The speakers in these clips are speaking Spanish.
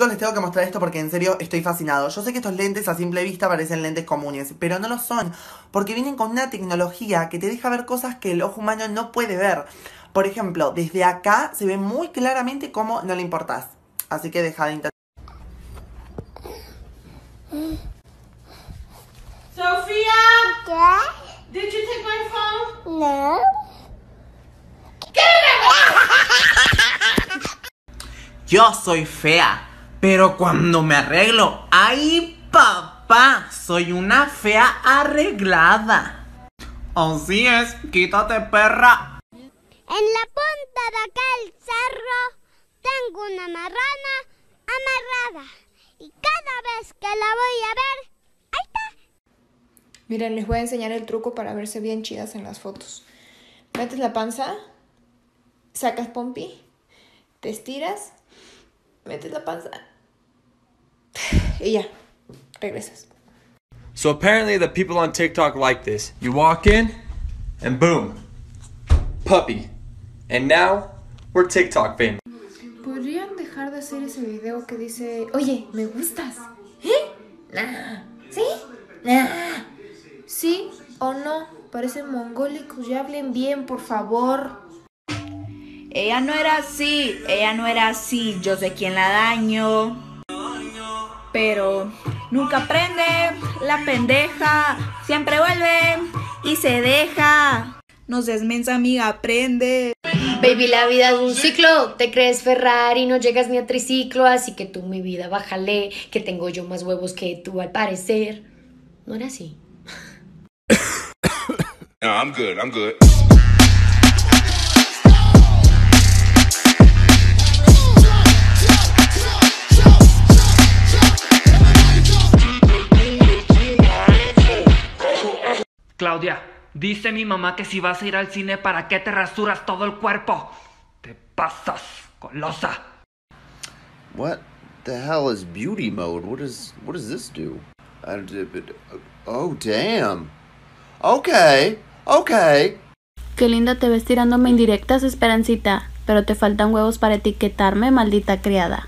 chicos, les tengo que mostrar esto porque en serio estoy fascinado. Yo sé que estos lentes a simple vista parecen lentes comunes, pero no lo son, porque vienen con una tecnología que te deja ver cosas que el ojo humano no puede ver. Por ejemplo, desde acá se ve muy claramente cómo no le importás. Así que deja de intentar. Sofía! ¿Qué? Did you take my phone? No. Yo soy fea, pero cuando me arreglo, ¡ay, papá! Soy una fea arreglada. Así es, quítate, perra. En la punta de aquel cerro tengo una marrana amarrada. Y cada vez que la voy a ver, ahí está. Miren, les voy a enseñar el truco para verse bien chidas en las fotos. Metes la panza, sacas pompi, te estiras, metes la panza y ya, regresas. So apparently the people on TikTok like this. You walk in and boom, puppy. And now we're TikTok famous. ¿Podrían dejar de hacer ese video que dice, oye, me gustas? ¿Eh? Nah. ¿Sí? Nah. ¿Sí o no? Parecen mongólicos, ya hablen bien, por favor. Ella no era así, yo sé quién la daño. Pero nunca aprende, la pendeja, siempre vuelve y se deja. No seas mensa, amiga, aprende. Baby, la vida es un ciclo, te crees Ferrari, no llegas ni a triciclo, así que tú, mi vida, bájale, que tengo yo más huevos que tú al parecer. No era así. No, I'm good. Claudia, dice mi mamá que si vas a ir al cine, ¿para qué te rasuras todo el cuerpo? Te pasas, colosa. What the hell is beauty mode? What does this do? Oh, damn. Okay. Qué linda te ves tirándome indirectas, Esperancita. Pero te faltan huevos para etiquetarme, maldita criada.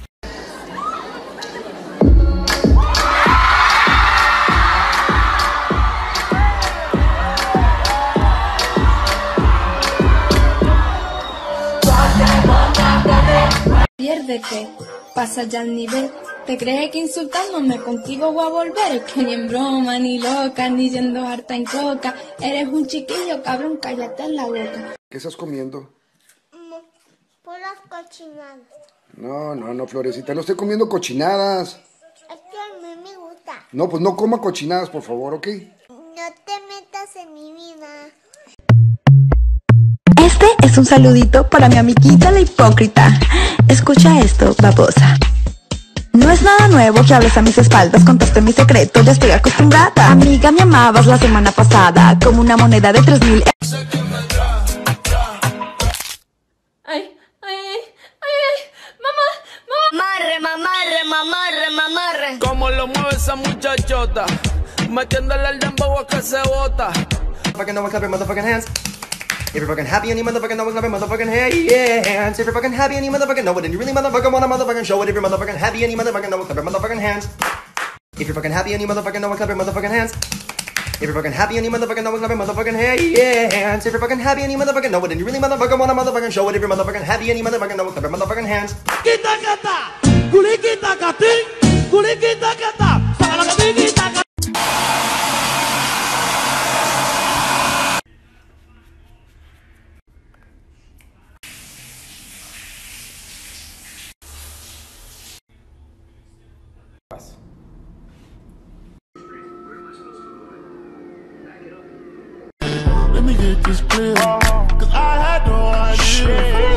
Piérdete, pasa ya el nivel. ¿Te crees que insultándome contigo voy a volver? Que ni en broma, ni loca, ni yendo harta en coca. Eres un chiquillo, cabrón, cállate en la boca. ¿Qué estás comiendo? Puras cochinadas. No, Florecita, no estoy comiendo cochinadas. Es que a mí me gusta. No, pues no coma cochinadas, por favor, ¿ok? No te metas en mi vida. Este es un saludito para mi amiguita la hipócrita. Escucha esto, babosa. No es nada nuevo que hables a mis espaldas, contaste mi secreto, ya estoy acostumbrada. Amiga, me amabas la semana pasada como una moneda de 3,000. Ay, mamarre. Como lo mueve esa muchachota, metiéndole el dembow a que se bota. Fucking know, clap your motherfucking hands. If you're fucking happy and you motherfucking know it, clap your motherfucking hands. If you're fucking happy and you motherfucking know it, and you really motherfucking wanna motherfucking show it. If you're motherfucking happy and you motherfucking know it, clap your motherfucking hands. If you're fucking happy and you motherfucking know it, clap your motherfucking hands. If you're fucking happy and you motherfucking know it, clap your motherfucking hands. If you're fucking happy and you motherfucking know it, and you really motherfucking wanna motherfucking show it. If you're motherfucking happy and you motherfucking know it, clap your motherfucking hands. Let me get this clear, 'cause I had no idea.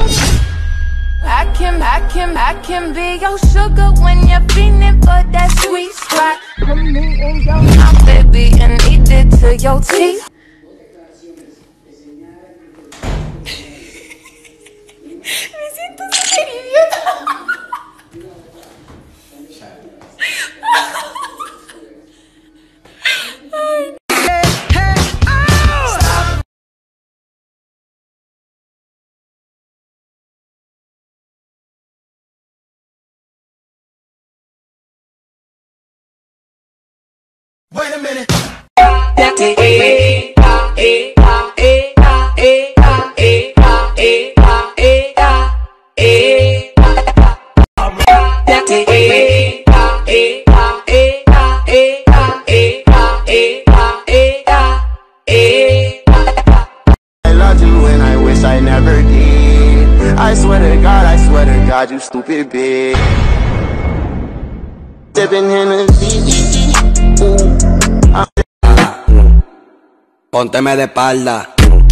I can be your sugar when you're feeling for that sweet spot. Put me in your mouth, baby, and eat it to your teeth. Me siento súper idiota. I never did. I swear to God, you stupid bitch. Sipping Hennessy. Pónteme de espalda.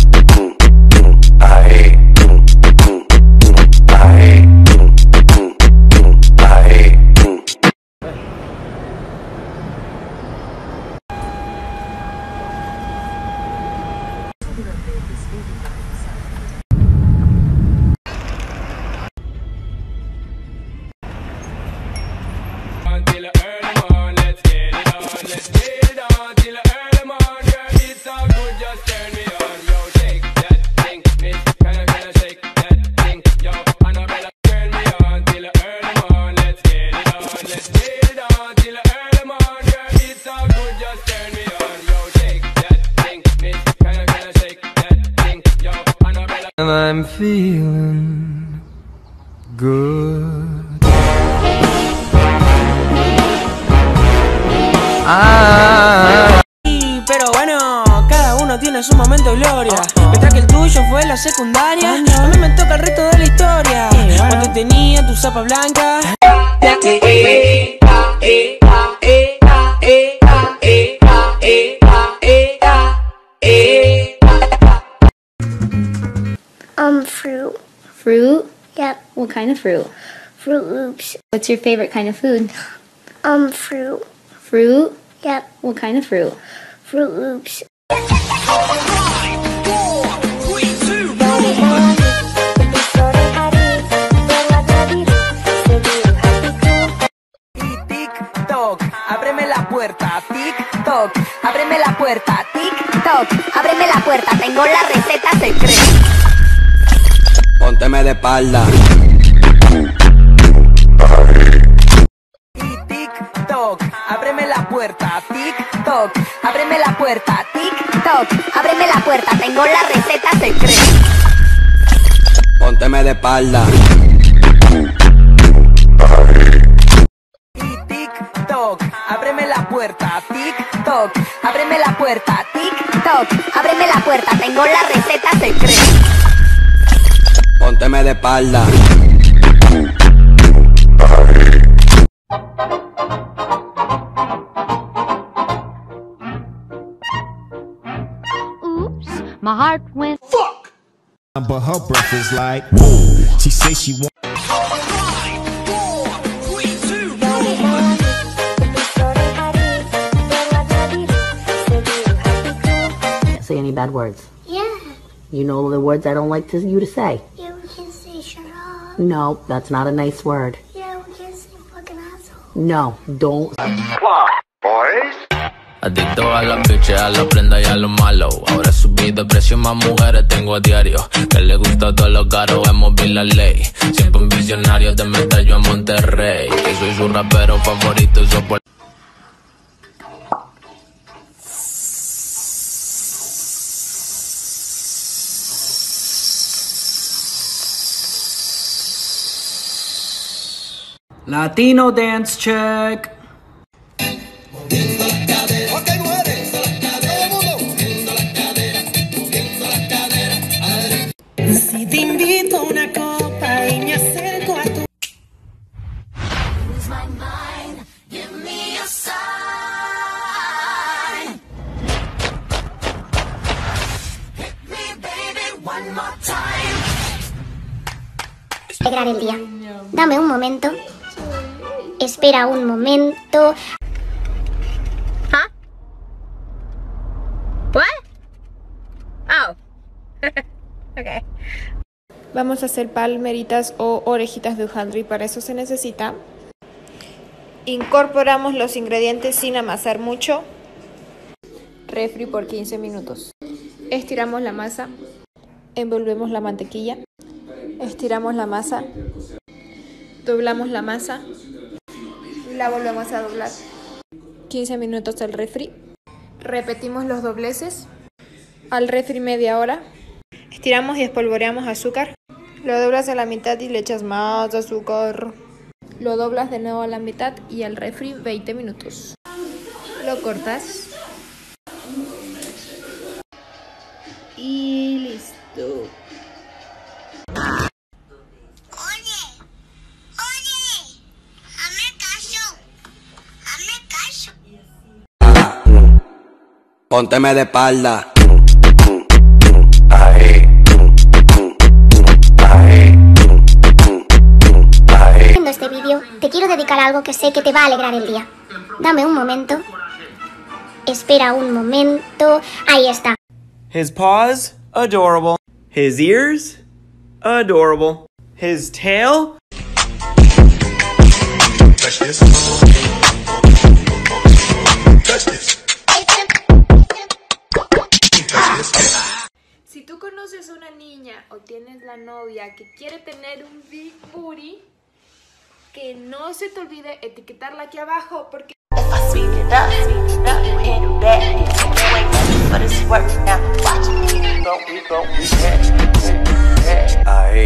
And I'm feeling good. Pero bueno, cada uno tiene su momento de gloria. Mientras que el tuyo fue la secundaria, a mí me toca el resto de la historia. Cuando tenía tu zapa blanca. Fruit. Fruit? Yep. What kind of fruit? Fruit Loops. What's your favorite kind of food? Fruit. Fruit? Yep. What kind of fruit? Fruit Loops. TikTok, ábreme la puerta. TikTok, ábreme la puerta. TikTok, ábreme la puerta, tengo la receta secreta. Pónteme de espalda. TikTok, ábreme la puerta. TikTok, ábreme la puerta. TikTok, ábreme la puerta, tengo la receta secreta. Pónteme de espalda. TikTok, ábreme la puerta. TikTok, ábreme la puerta. TikTok, ábreme la puerta, tengo la receta secreta. Pónteme de espalda. Oops, my heart went. Fuck! But her breath is like, whoa. She say she want. Say any bad words. Yeah. You know the words I don't like you to say. Yeah, we can say shut up. No, that's not a nice word. Yeah, we can say fucking asshole. No, don't. Boys. Adicto a las bitches, a la prenda y a lo malo. Ahora subí de precio, más mujeres tengo a diario. Que le gusta todo lo caro, es móvil la ley. Siempre un visionario de medallo a Monterrey. Que soy su rapero favorito, soy Latino dance check. Si te invito a una copa y me acerco a tu... Alegrar el día. Dame un momento. Espera un momento. Huh? What? Oh. Okay. Vamos a hacer palmeritas o orejitas de hojaldre. Para eso se necesita. Incorporamos los ingredientes sin amasar mucho. Refri por 15 minutos. Estiramos la masa. Envolvemos la mantequilla. Estiramos la masa. Doblamos la masa. Y la volvemos a doblar. 15 minutos al refri. Repetimos los dobleces. Al refri media hora. Estiramos y espolvoreamos azúcar. Lo doblas a la mitad y le echas más azúcar. Lo doblas de nuevo a la mitad y al refri 20 minutos. Lo cortas. Y listo. Pónteme de espalda. Viendo este vídeo, te quiero dedicar a algo que sé que te va a alegrar el día. Dame un momento. Espera un momento. Ahí está. His paws, adorable. His ears, adorable. His tail. Touch this. Touch this. Si tú conoces a una niña o tienes la novia que quiere tener un big booty, que no se te olvide etiquetarla aquí abajo porque... Ahí.